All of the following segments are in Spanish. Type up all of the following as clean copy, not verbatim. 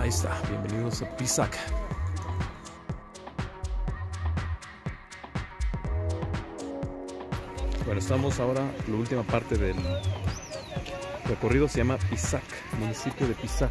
Ahí está, bienvenidos a Pisac. Bueno, estamos ahora en la última parte del recorrido, se llama Pisac, municipio de Pisac.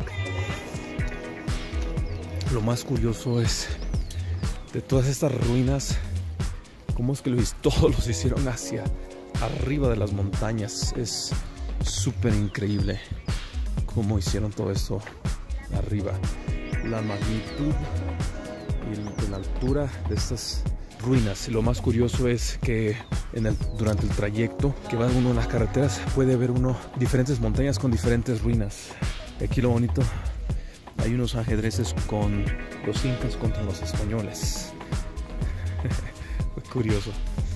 Lo más curioso es de todas estas ruinas, cómo es que todos los hicieron hacia arriba de las montañas. Es súper increíble cómo hicieron todo esto arriba. La magnitud y la altura de estas ruinas. Lo más curioso es que durante el trayecto que va uno en las carreteras puede ver uno diferentes montañas con diferentes ruinas. Y aquí lo bonito, hay unos ajedrezes con los incas contra los españoles. Muy curioso.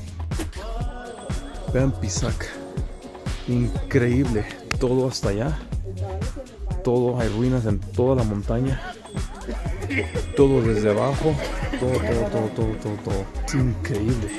Vean Pisac, increíble, todo hasta allá, todo, hay ruinas en toda la montaña, todo desde abajo, todo, es increíble.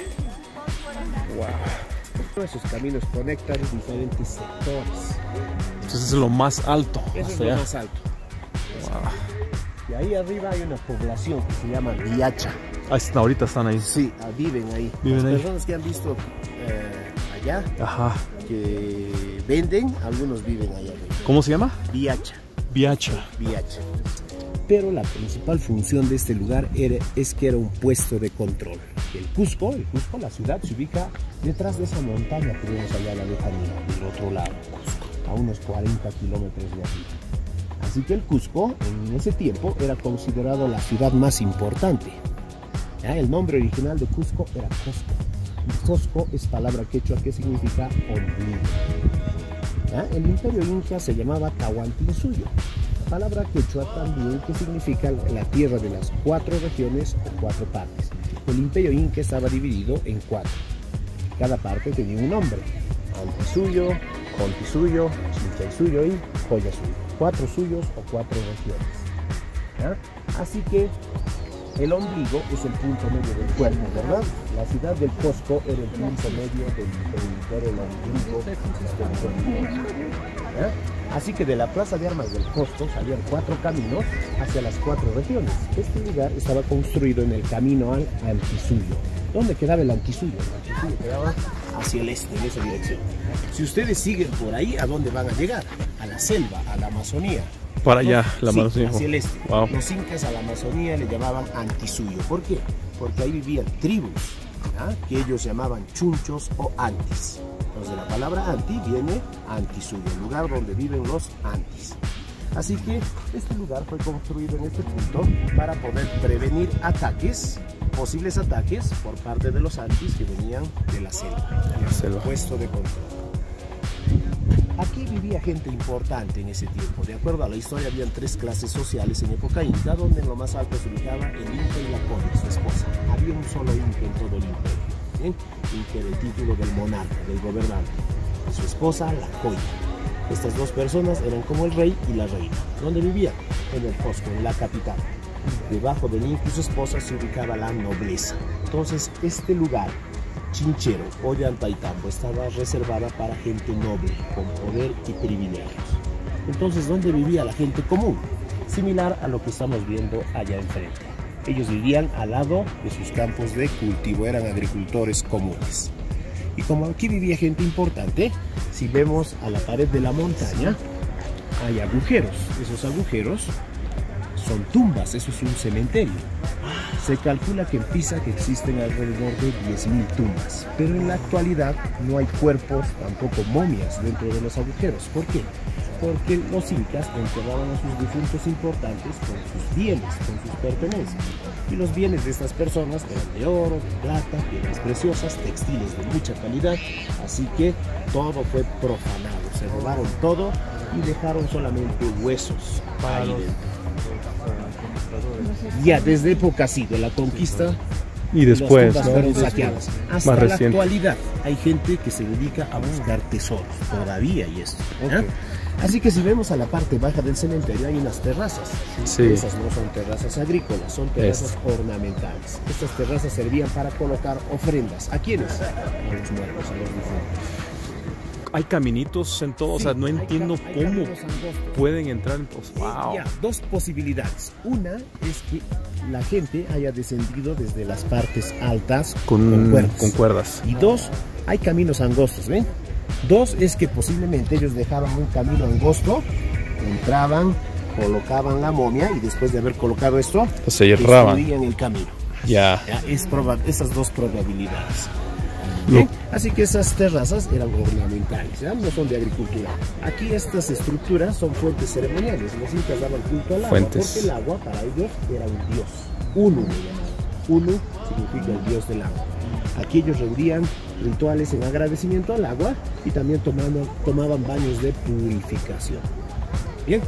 Wow. Esos caminos conectan diferentes sectores. Entonces es lo más alto. Eso es lo más alto. Wow. Y ahí arriba hay una población que se llama Viacha. Ahorita están ahí. Sí, viven ahí. Las personas que han visto allá, que venden, algunos viven allá arriba. ¿Cómo se llama? Viacha. Viacha. Pero la principal función de este lugar es que era un puesto de control. El Cusco, la ciudad, se ubica detrás de esa montaña que vemos allá a la lejanía, del otro lado, a unos 40 kilómetros de aquí. Así que el Cusco, en ese tiempo, era considerado la ciudad más importante. ¿Ya? El nombre original de Cusco era Cosco. Y Cosco es palabra quechua que significa ombligo. ¿Ya? El imperio inca se llamaba Tahuantinsuyo. Palabra quechua también que significa la tierra de las 4 regiones o 4 partes. El imperio inca estaba dividido en 4. Cada parte tenía un nombre: Antisuyo, Contisuyo, Chinchaysuyo y Joyasuyo. 4 suyos o 4 regiones. ¿Ya? Así que el ombligo es el punto medio del cuerpo, ¿verdad? La ciudad del Cusco era el punto medio del ombligo del cuerpo. ¿Ya? Así que de la plaza de armas del Cusco salían 4 caminos hacia las 4 regiones. Este lugar estaba construido en el camino al Antisuyo. ¿Dónde quedaba el Antisuyo? El Antisuyo quedaba hacia el este, en esa dirección. Si ustedes siguen por ahí, ¿a dónde van a llegar? A la selva, a la Amazonía. Para allá, la Amazonía. Hacia el este. Wow. Los incas a la Amazonía le llamaban Antisuyo. ¿Por qué? Porque ahí vivían tribus, ¿ya? Que ellos llamaban chunchos o antis. Entonces de la palabra anti viene Antisuyo, el lugar donde viven los antis. Así que este lugar fue construido en este punto para poder prevenir ataques, posibles ataques por parte de los antis que venían de la selva, puesto de control. Aquí vivía gente importante en ese tiempo. De acuerdo a la historia, habían 3 clases sociales en época inca, donde en lo más alto se ubicaba el inca y la coya, su esposa. Había un solo inca en todo el imperio, ¿bien? Inca era el título del monarca, del gobernante, y su esposa, la coya. Estas 2 personas eran como el rey y la reina. ¿Dónde vivían? En el Cusco, en la capital. Debajo del inca y su esposa se ubicaba la nobleza. Entonces, este lugar chinchero o Llantaytambo estaba reservada para gente noble, con poder y privilegios. Entonces, ¿dónde vivía la gente común? Similar a lo que estamos viendo allá enfrente. Ellos vivían al lado de sus campos de cultivo, eran agricultores comunes. Y como aquí vivía gente importante, si vemos a la pared de la montaña, hay agujeros. Esos agujeros son tumbas, eso es un cementerio. Se calcula que en Pisac existen alrededor de 10.000 tumbas, pero en la actualidad no hay cuerpos, tampoco momias dentro de los agujeros. ¿Por qué? Porque los incas enterraban a sus difuntos importantes con sus bienes, con sus pertenencias. Y los bienes de estas personas eran de oro, de plata, piedras preciosas, textiles de mucha calidad. Así que todo fue profanado, se robaron todo y dejaron solamente huesos ahí dentro. Ya desde época así, de la conquista, y después, las tumbas fueron saqueadas. Hasta más la reciente. Actualidad hay gente que se dedica a buscar tesoros, todavía hay esto. ¿Ya? Así que si vemos a la parte baja del cementerio hay unas terrazas. Sí. Esas no son terrazas agrícolas, son terrazas ornamentales. Estas terrazas servían para colocar ofrendas. ¿A quiénes? A los muertos, a los difuntos. hay caminitos en todo, o sea, no entiendo cómo pueden entrar. Pues, wow. Ya, dos posibilidades. Una es que la gente haya descendido desde las partes altas con cuerdas. Y dos, hay caminos angostos, ¿ven? Dos es que posiblemente ellos dejaban un camino angosto, entraban, colocaban la momia y después de haber colocado esto, pues se cerraban. Destruían el camino. Ya. Esas dos probabilidades. Así que esas terrazas eran ornamentales, ¿ya? No son de agricultura. Aquí estas estructuras son fuentes ceremoniales. Los incas daban culto al agua porque el agua para ellos era un dios. Unu, Unu significa el dios del agua. Aquí ellos reunían rituales en agradecimiento al agua y también tomaban baños de purificación. Bien,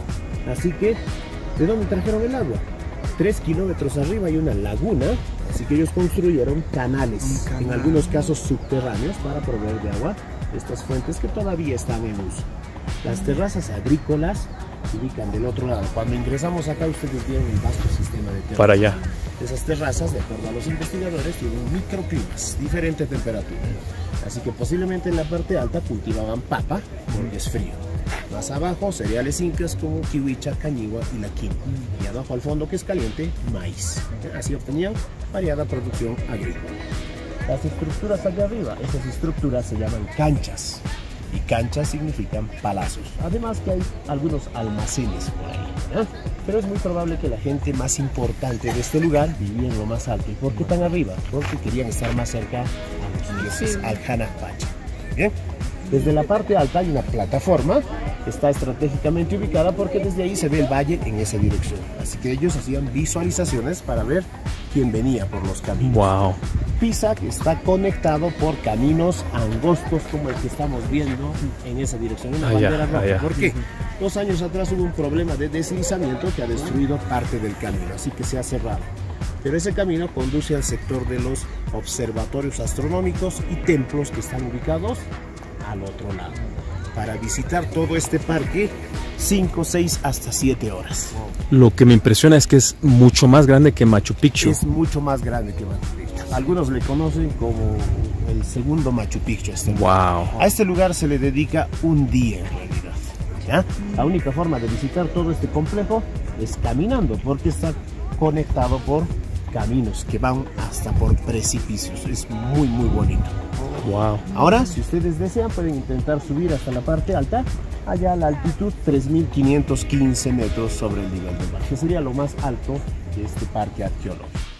así que, ¿de dónde trajeron el agua? 3 kilómetros arriba hay una laguna, así que ellos construyeron canales, en algunos casos subterráneos, para proveer de agua estas fuentes que todavía están en uso. Las terrazas agrícolas se ubican del otro lado. Cuando ingresamos acá, ustedes vieron el vasto sistema de terrazas. Para allá. Esas terrazas, de acuerdo a los investigadores, tienen microclimas, diferente temperatura. Así que posiblemente en la parte alta cultivaban papa, porque es frío. Más abajo, cereales incas como kiwicha, cañigua y la quinoa. Y abajo al fondo, que es caliente, maíz. Así obtenían variada producción agrícola. Las estructuras allá arriba, esas estructuras se llaman canchas. Y canchas significan palacios. Además que hay algunos almacenes por ahí, ¿eh? Pero es muy probable que la gente más importante de este lugar vivía en lo más alto. ¿Y por qué tan arriba? Porque querían estar más cerca a los dioses, al Hanapacha. Bien. Desde la parte alta hay una plataforma, está estratégicamente ubicada porque desde ahí se ve el valle en esa dirección. Así que ellos hacían visualizaciones para ver quién venía por los caminos. Wow. Pisac está conectado por caminos angostos como el que estamos viendo en esa dirección, una bandera roja. ¿Por qué? 2 años atrás hubo un problema de deslizamiento que ha destruido parte del camino, así que se ha cerrado. Pero ese camino conduce al sector de los observatorios astronómicos y templos que están ubicados al otro lado. Para visitar todo este parque, 5, 6 hasta 7 horas. Lo que me impresiona es que es mucho más grande que Machu Picchu. Es mucho más grande que Machu Picchu. Algunos le conocen como el segundo Machu Picchu. Wow. A este lugar se le dedica un día en realidad, ¿ya? La única forma de visitar todo este complejo es caminando, porque está conectado por caminos que van hasta por precipicios. Es muy bonito. Wow. Ahora, si ustedes desean, pueden intentar subir hasta la parte alta, allá a la altitud 3.515 metros sobre el nivel del mar, que sería lo más alto de este parque arqueológico.